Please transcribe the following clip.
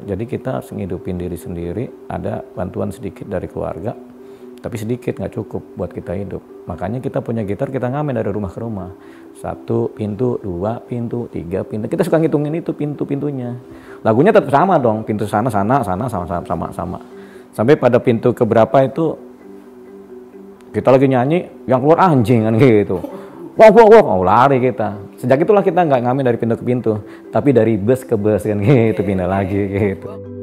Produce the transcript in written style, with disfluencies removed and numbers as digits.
Jadi kita harus ngidupin diri sendiri, ada bantuan sedikit dari keluarga, tapi sedikit nggak cukup buat kita hidup. Makanya kita punya gitar, kita ngamen dari rumah ke rumah. 1 pintu, 2 pintu, 3 pintu. Kita suka ngitungin itu pintu-pintunya. Lagunya tetap sama dong, pintu sana, sama. Sampai pada pintu keberapa itu, kita lagi nyanyi, yang keluar anjing kan gitu. Wah, oh, lari kita. Sejak itulah kita nggak ngamen dari pintu ke pintu, tapi dari bus ke bus kan gitu, pindah lagi gitu.